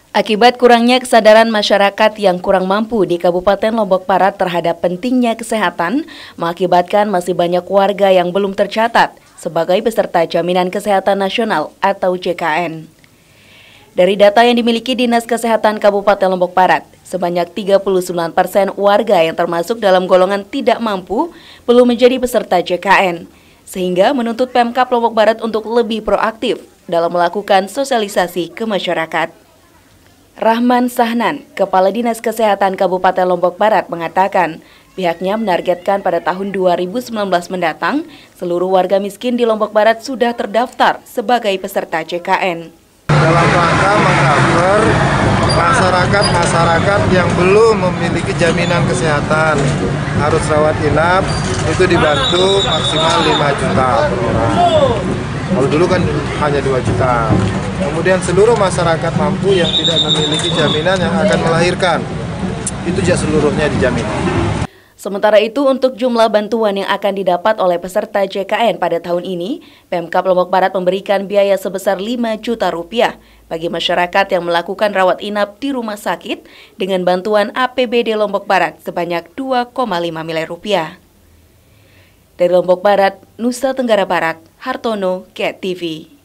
Akibat kurangnya kesadaran masyarakat yang kurang mampu di Kabupaten Lombok Barat terhadap pentingnya kesehatan, mengakibatkan masih banyak warga yang belum tercatat sebagai peserta Jaminan Kesehatan Nasional atau JKN. Dari data yang dimiliki Dinas Kesehatan Kabupaten Lombok Barat, sebanyak 39% warga yang termasuk dalam golongan tidak mampu belum menjadi peserta JKN, sehingga menuntut Pemkab Lombok Barat untuk lebih proaktif dalam melakukan sosialisasi ke masyarakat. Rahman Sahnan, Kepala Dinas Kesehatan Kabupaten Lombok Barat mengatakan, pihaknya menargetkan pada tahun 2019 mendatang, seluruh warga miskin di Lombok Barat sudah terdaftar sebagai peserta JKN. Dalam rangka mengcover masyarakat yang belum memiliki jaminan kesehatan, harus rawat inap, itu dibantu maksimal 5 juta per orang. Kalau dulu kan hanya 2 juta. Kemudian seluruh masyarakat mampu yang tidak memiliki jaminan yang akan melahirkan, itu juga seluruhnya dijamin. Sementara itu, untuk jumlah bantuan yang akan didapat oleh peserta JKN pada tahun ini, Pemkab Lombok Barat memberikan biaya sebesar 5 juta rupiah bagi masyarakat yang melakukan rawat inap di rumah sakit dengan bantuan APBD Lombok Barat sebanyak 2,5 miliar rupiah. Dari Lombok Barat, Nusa Tenggara Barat, Hartono, KET TV.